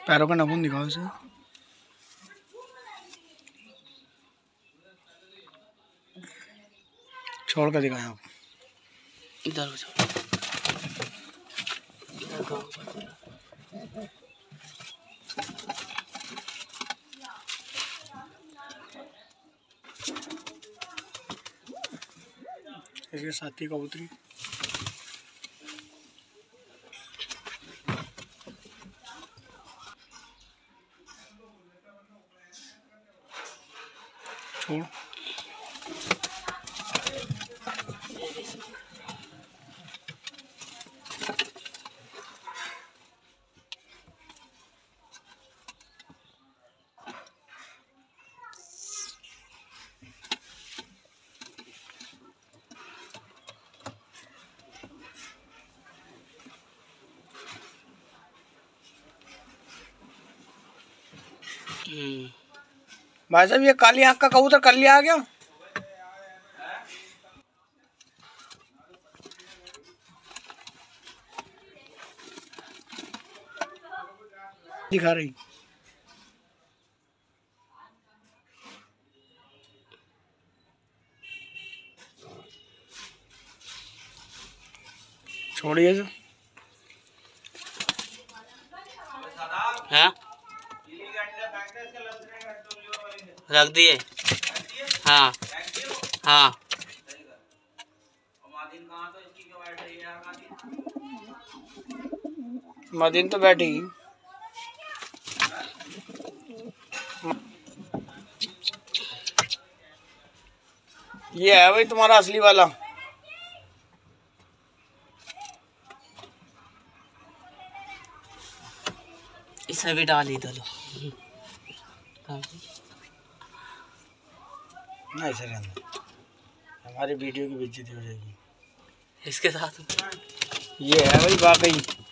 पैरों का नाखून दिखाओ इसे। छोड़ कर दिखाएं आप। इधर इसके साथी कबूतरी छोड़। भाई साहब ये काली आंख का कबूतर कर लिया आ गया। दिखा रही छोड़िए जो। हाँ रख दिए। हाँ हाँ मदीन तो बैठी। ये है भाई तुम्हारा असली वाला। इसे भी डाल ही दो। नहीं सर हमारी वीडियो की बेइज्जती हो जाएगी इसके साथ। ये है भाई वाकई।